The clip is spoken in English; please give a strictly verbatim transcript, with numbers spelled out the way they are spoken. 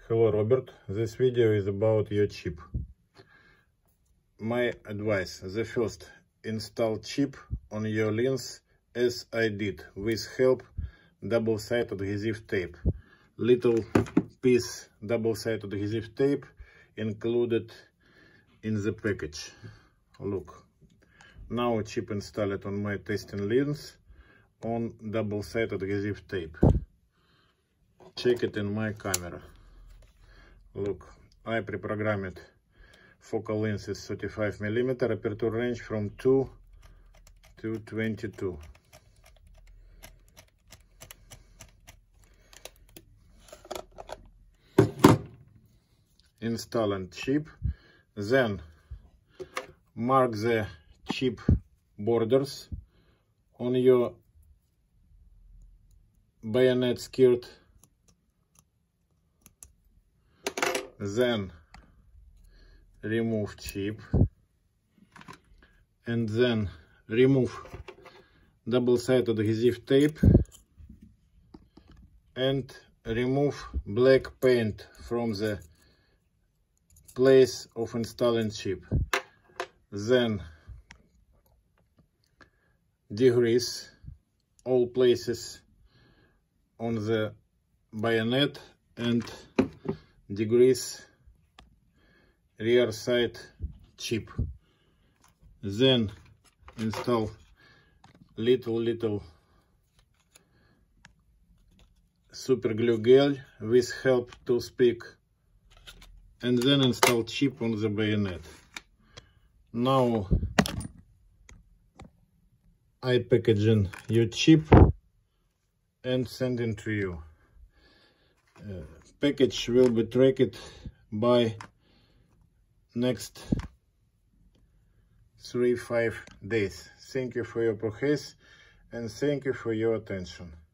Hello Robert, this video is about your chip. My advice: the first, install chip on your lens as I did, with help double-sided adhesive tape. Little piece double-sided adhesive tape included in the package. Look, now chip installed on my testing lens on double-sided adhesive tape. Check it in my camera. Look, I pre-programmed focal length is thirty-five millimeter, aperture range from two to twenty-two. Installing chip, then mark the chip borders on your bayonet skirt. Then remove chip and then remove double-sided adhesive tape and remove black paint from the place of installing chip. Then degrease all places on the bayonet and degrease rear side chip. Then install little little super glue gel with help toothpick, and then install chip on the bayonet. Now I packaging your chip and sending to you. Uh, package will be tracked by next three five days. Thank you for your progress and thank you for your attention.